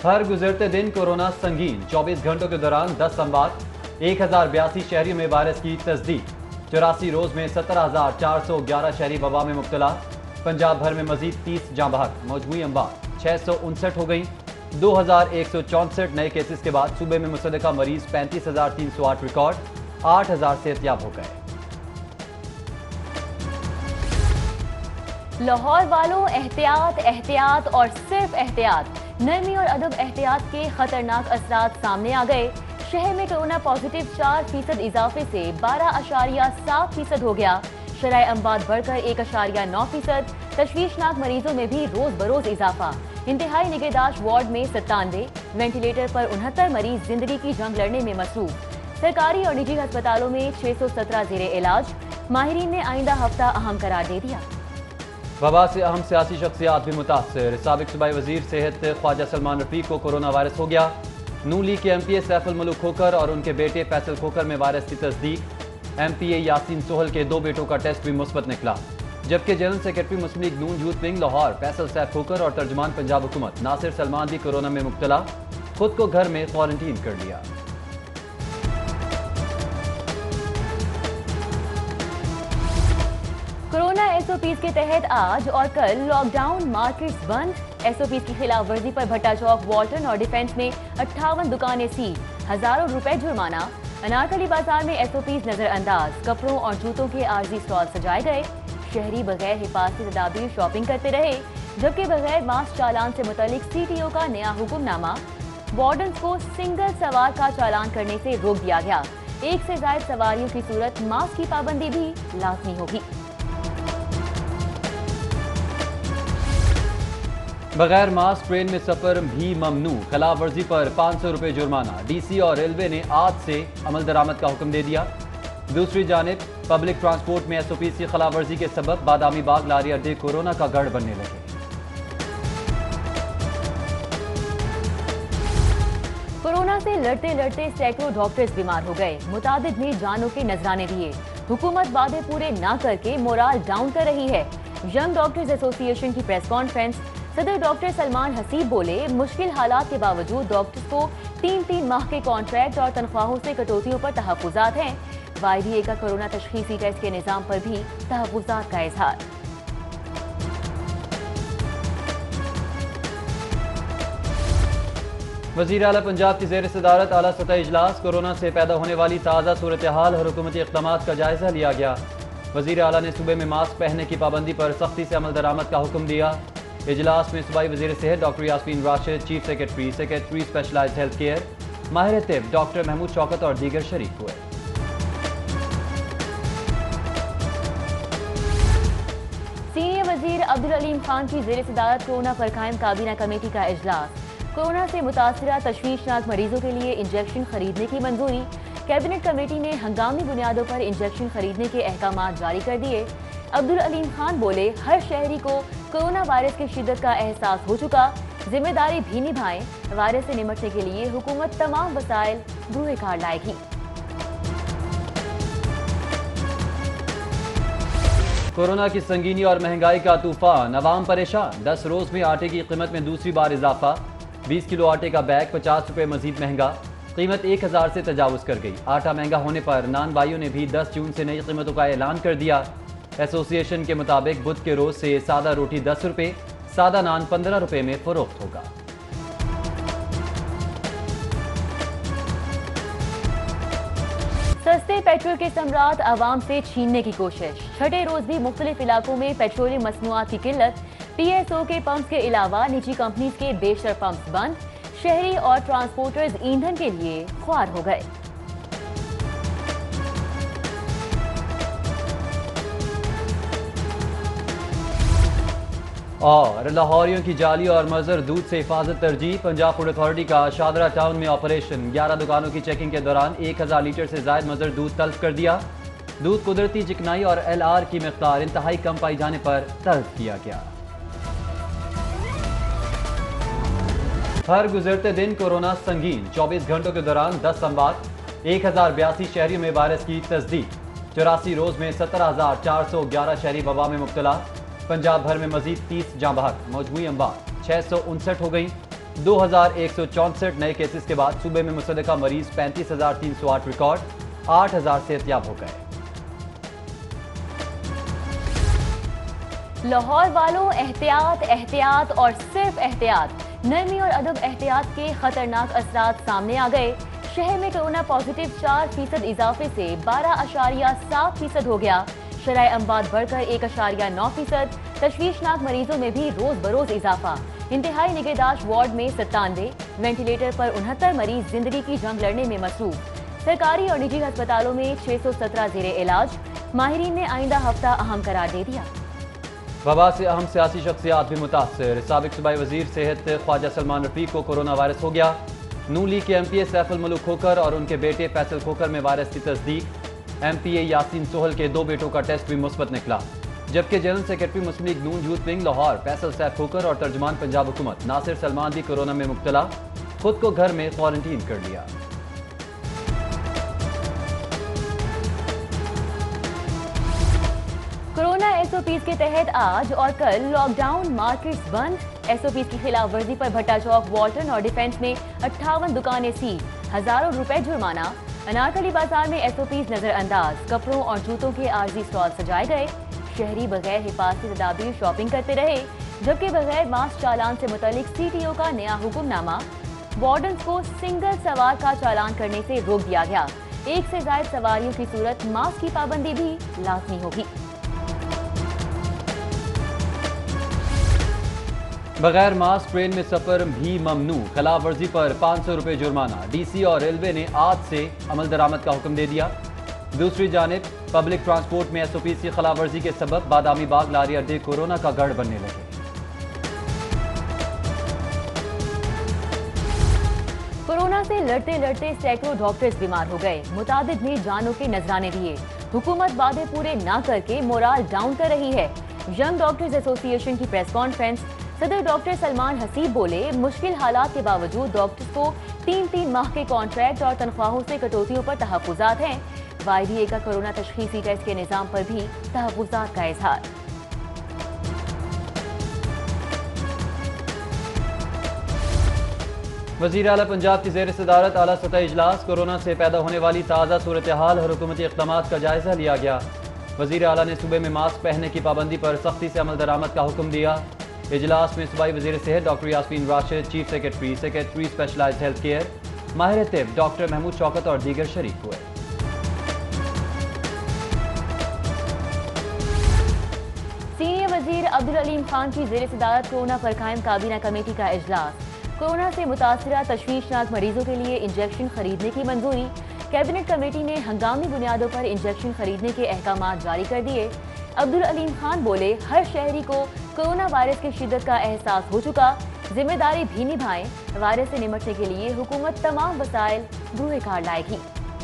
ہر گزرتے دن کورونا سنگین، 24 گھنٹوں کے دوران 10 اموات، 1082 شہریوں میں وائرس کی تصدیق، 84 روز میں 17,411 شہری وبا میں مبتلا، پنجاب بھر میں مزید 30 جاں بحق، مجموعی اموات 659 ہو گئیں، 2164 نئے کیسز کے بعد صوبے میں مصدقہ مریض 35,308 ریکارڈ، 8,000 صحتیاب ہو گئے۔ لاہور والوں احتیاط احتیاط اور صرف احتیاط، نرمی اور عدم احتیاط کے خطرناک اثرات سامنے آ گئے۔ شہر میں کرونا پازیٹیو 4% اضافے سے 12.7% ہو گیا، شرح اموات بڑھ کر 1.9%، تشویشناک مریضوں میں بھی روز بروز اضافہ، انتہائی نگہداشت وارڈ میں 97، وینٹیلیٹر پر 69 مریض زندگی کی جنگ لڑنے میں مصروف، سرکاری اور نجی ہسپتالوں میں 617 زیر علاج، ماہرین نے آئندہ ہفتہ اہم قرار دے دیا۔ وبا سے اہم سیاسی شخصیات بھی متاثر، سابق صوبائی وزیر صحت خواجہ سلمان رفیق کو کورونا وائرس ہو گیا، نون لیگ کے MP سیف الملک کھوکھر اور ان کے بیٹے فیصل کھوکھر میں وائرس کی تصدیق، MPA یاسین سہل کے 2 بیٹوں کا ٹیسٹ بھی مثبت نکلا، جبکہ general secretary Muslim league Noon youth wing Lahore Faisal Saif Khokhar اور ترجمان پنجاب حکومت ناصر سلمان بھی کورونا میں مبتلا، خود کو گھر میں کوارنٹین کر لیا۔ کورونا SOPs کے تحت آج اور کل لاک ڈاؤن، مارکیٹس بند، SOPs کی خلاف ورزی پر بھٹا چوک، والٹن اور ڈیفنس میں 58 دکانیں سیل، ہزاروں روپے جرمانہ، انارکلی بازار میں SOPs نظر انداز، کپڑوں اور جوتوں کے عارضی سٹال سجائے گئے، شہری بغیر حفاظتی تدابیر شاپنگ کرتے رہے، جبکہ بغیر ماسک چالان سے متعلق CTO کا نیا حکم نامہ، وارڈنز کو سنگل سوار کا چالان کرنے سے روک دیا گیا، 1 سے زائد سواریوں کی صورت ماسک کی پابندی بھی لازمی ہوگی۔ بغیر ماسک ٹرین میں سفر بھی ممنوع، خلاف ورزی پر 500 روپے جرمانہ، DC اور ریلوے نے آج سے عمل درآمد کا حکم دے دیا۔ دوسری جانب پبلک ٹرانسپورٹ میں SOPs کی خلاف ورزی کے سبب بادامی باغ لاری اڈے کورونا کا گڑھ بننے لگے۔ کورونا سے لڑتے لڑتے سینکڑوں ڈاکٹرز بیمار ہو گئے، متعدد نے جانوں کے نذرانے دیے، حکومت وعدے پورے نہ کر کے مورال ڈاؤن کر رہی ہے۔ ینگ ڈاکٹرز ایسوسی ایشن کی پریس کانفرنس، صدر ڈاکٹر سلمان حسیب بولے، مشکل حالات کے باوجود ڈاکٹرز کو 3 ماہ کے کانٹریکٹ اور تنخواہوں سے کٹوتیوں پر تحفظات ہیں، YDA کا کورونا تشخیصی ٹیسٹ کے نظام پر بھی تحفظات کا اظہار۔ وزیر اعلیٰ پنجاب کی زیر صدارت اعلیٰ سطحی اجلاس، کورونا سے پیدا ہونے والی تازہ صورتحال اور حکومتی اقدامات کا جائزہ لیا گیا۔ وزیر اعلیٰ نے صوبے میں ماسک پہننے کی پابندی پر سختی سے عمل درآمد کا حکم دیا۔ اجلاس میں صوبائی وزیر صحت doctor Yasmin Rashid, chief secretary specialised health care, ماہر طب ڈاکٹر محمود شوکت اور دیگر شریک ہوئے۔ سینئر وزیر عبدالعلیم خان کی زیر صدارت کورونا پر قائم کابینہ کمیٹی کا اجلاس، کورونا سے متاثرہ تشویشناک مریضوں کے لیے انجیکشن خریدنے کی منظوری، کیبنٹ کمیٹی نے ہنگامی بنیادوں پر انجیکشن خریدنے کے احکامات جاری کر دیے۔ عبدالعلیم خان بولے، ہر شہری کو کورونا وائرس کی شدت کا احساس ہو چکا، ذمہ داری بھی نبھائیں، وائرس سے نمٹنے کے لیے حکومت تمام وسائل بروئے کار لائے گی۔ کورونا کی سنگینی اور مہنگائی کا طوفان، عوام پریشان، 10 روز میں آٹے کی قیمت میں دوسری بار اضافہ، 20 کلو آٹے کا بیگ 50 روپے مزید مہنگا، قیمت 1000 سے تجاوز کر گئی۔ آٹا مہنگا ہونے پر نان بھائیوں نے بھی 10 جون سے نئی قیمتوں کا اعلان کر دیا۔ ایسوسی ایشن کے مطابق بدھ کے روز سے سادہ روٹی 10 روپے، سادہ نان 15 روپے میں فروخت ہوگا۔ سستے پیٹرول کے ثمرات عوام سے چھیننے کی کوشش، چھٹے روز بھی مختلف علاقوں میں پیٹرولیم مصنوعات کی قلت، PSO کے پمپس کے علاوہ نجی کمپنیز کے بیشتر پمپس بند، شہری اور ٹرانسپورٹرز ایندھن کے لیے خوار ہو گئے۔ اور لاہوریوں کی جعلی اور مضر دودھ سے حفاظت ترجیح، پنجاب فوڈ اتھارٹی کا شادرہ ٹاؤن میں آپریشن، 11 دکانوں کی چیکنگ کے دوران 1000 لیٹر سے زائد مضر دودھ تلف کر دیا۔ دودھ قدرتی چکنائی اور LR کی مقدار انتہائی کم پائی جانے پر تلف کیا گیا۔ ہر گزرتے دن کورونا سنگین، 24 گھنٹوں کے دوران 10 اموات، 1082 شہریوں میں وائرس کی تصدیق، 84 روز میں 17,411 شہری وبا میں مبتلا، پنجاب بھر میں مزید 30 جاں بحق، مجموعی اموات 659 ہو گئیں، 2164 नए केसेस के बाद सूबे में मुसद्दका मरीज 35,308 रिकॉर्ड, 8,000 सेहतियाब हो गए। लाहौर वालों, एहतियात एहतियात और सिर्फ एहतियात। नरमी और अदब एहतियात के खतरनाक असरात सामने आ गए। शहर में कोरोना पॉजिटिव 4% इजाफे से 12.7% हो गया। शरह अमवात बढ़कर 1.9%। तशवीशनाक मरीजों में भी रोज बरोज इजाफा। इंतहाई निगहदाश्त वार्ड में 97, वेंटिलेटर पर 69 मरीज जिंदगी की जंग लड़ने में मसरूफ। सरकारी और निजी अस्पतालों में 617 जेरे इलाज। माहिरीन ने आइंदा हफ्ता अहम करार दे दिया। वबा से अहम सियासी शख्सियात भी मुतासर। साबिक सूबाई वजीर सेहत ख्वाजा सलमान रफीक को कोरोना वायरस हो गया। नून लीग के MPA सैफुल मलूक खोकर और उनके बेटे फैसल खोकर में वायरस की तस्दीक। MPA यासीन सोहल के 2 बेटों का टेस्ट भी मुस्बत निकला, जबकि general secretary Muslim League Noon youth wing Lahore Faisal Saif Khokhar और तर्जमान पंजाब हुकूमत नासिर सलमान भी कोरोना में मुब्तला, खुद को घर में क्वारंटीन कर लिया। कोरोना SOPs के तहत आज और कल लॉकडाउन, मार्केट्स बंद। SOPs की खिलाफ वर्जी पर भट्टा चौक, वॉल्टन और डिफेंस में 58 दुकानें सील, हजारों रुपए जुर्माना। अनारकली बाजार में SOPs नजरअंदाज, कपड़ों और जूतों के आर्जी स्टॉल सजाए गए। शहरी बगैर हिफाजती तदाबीर शॉपिंग करते रहे, जबकि बगैर मास्क चालान से मुतल्लिक CTO का नया हुक्मनामा। वार्डन्स को सिंगल सवार का चालान करने से रोक दिया गया। 1 से ज्यादा सवारियों की सूरत मास्क की पाबंदी भी लाजमी होगी। बगैर मास्क ट्रेन में सफर भी ममनू, खिलाफ वर्जी पर 500 रुपए जुर्माना। DC और रेलवे ने आज से अमल दरामद का हुक्म दे दिया। दूसरी जानिब पब्लिक ट्रांसपोर्ट में SOPs की खिलाफ वर्जी के सबब बादामी बाग लारी अड्डे कोरोना का गढ़ बनने लगे। कोरोना से लड़ते लड़ते सैकड़ों डॉक्टर्स बीमार हो गए, मुतादिद ने जानों के नजराने दिए। हुकूमत वादे पूरे ना करके मोराल डाउन कर रही है। यंग डॉक्टर्स एसोसिएशन की प्रेस कॉन्फ्रेंस, सदर डॉक्टर सलमान हसीब बोले, मुश्किल हालात के बावजूद डॉक्टर्स को 3-3 माह के कॉन्ट्रैक्ट और तनख्वाहों से कटौतियों पर तहफ्फुज़ात हैं। YDA का कोरोना तशखीसी टेस्ट के निज़ाम पर भी तहफ्फुज़ात का इजहार। वज़ीर आला पंजाब की ज़ेर सदारत आला सतह इजलास, कोरोना से पैदा होने वाली ताज़ा सूरत हाल और हुकूमती इक़दामात का जायजा लिया गया। वज़ीर आला ने सूबे में मास्क पहनने की पाबंदी पर सख्ती से अमल दरामद का हुक्म दिया। इजलास में सूबाई वज़ीर सेहत doctor Yasmin Rashid, chief secretary specialised health care, माहिर तिब डॉक्टर महमूद शौकत और दीगर शरीक हुए। सीनियर वजीर अब्दुल अलीम खान की ज़ेर सदारत कोरोना पर कायम काबीना कमेटी का इजलास। कोरोना से मुतासरा तशवीशनाक मरीजों के लिए इंजेक्शन खरीदने की मंजूरी। कैबिनेट कमेटी ने हंगामी बुनियादों पर इंजेक्शन खरीदने के अहकामात जारी कर दिए। अब्दुल अलीम खान बोले, हर शहरी को कोरोना वायरस की शिद्दत का एहसास हो चुका, जिम्मेदारी भी निभाएं। वायरस से निपटने के लिए हुकूमत तमाम वसाइल बूहे कार लाएगी।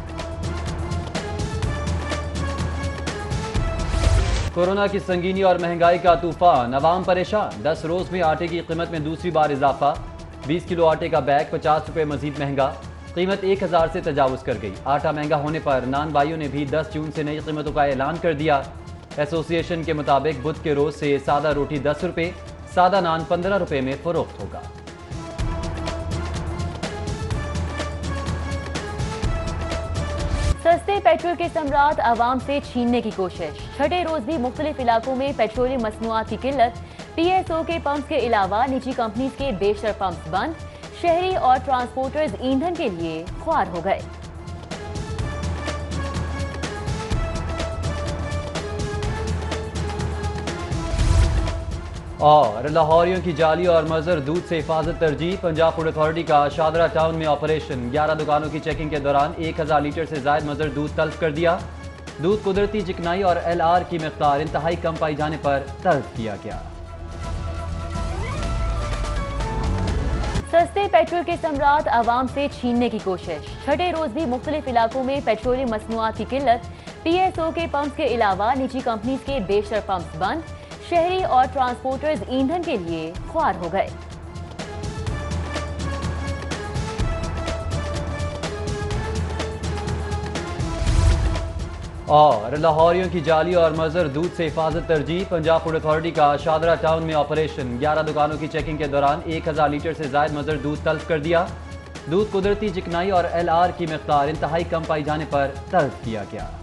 कोरोना की संगीनी और महंगाई का तूफान, अवाम परेशान। 10 रोज में आटे की कीमत में दूसरी बार इजाफा। 20 किलो आटे का बैग 50 रुपए मजीद महंगा। कीमत 1000 से तजावुज कर गई। आटा महंगा होने पर नान भाइयों ने भी 10 जून से नई कीमतों का ऐलान कर दिया। एसोसिएशन के मुताबिक बुध के रोज से सादा रोटी 10 रुपए, सादा नान 15 रुपए में फरोख्त होगा। सस्ते पेट्रोल के सम्राट आवाम से छीनने की कोशिश। छठे रोज भी मुख्तलिफ इलाकों में पेट्रोलियम मसनूआत की किल्लत। PSO के पंप्स के अलावा निजी कंपनीज के बेशतर पंप्स बंद। शहरी और ट्रांसपोर्टर्स ईंधन के लिए ख्वार हो गए। और लाहौरियों की जाली और मजर दूध से हिफाजत तरजीह। पंजाब फूड अथॉरिटी का शादरा टाउन में ऑपरेशन। 11 दुकानों की चेकिंग के दौरान 1000 लीटर से ज्यादा मजर दूध तल्फ कर दिया। दूध कुदरती चिकनाई और LR की मिकदार इंतहाई कम पाई जाने पर तल्फ किया गया। सस्ते पेट्रोल के सम्राट आवाम से छीनने की कोशिश। छठे रोज भी मुख्तलिफ इलाकों में पेट्रोलियम मसनूआत की किल्लत। PSO के पंप्स के अलावा निजी कंपनीज के बेशतर पंप्स बंद। शहरी और ट्रांसपोर्टर्स ईंधन के लिए ख्वार हो गए। اور لاہوریوں کی جعلی اور مضر دودھ سے حفاظت ترجیح، پنجاب فوڈ اتھارٹی کا شادرہ ٹاؤن میں آپریشن، 11 دکانوں کی چیکنگ کے دوران 1000 لیٹر سے زائد مضر دودھ تلف کر دیا۔ دودھ قدرتی چکنائی اور LR کی مقدار انتہائی کم پائی جانے پر طلب کیا گیا۔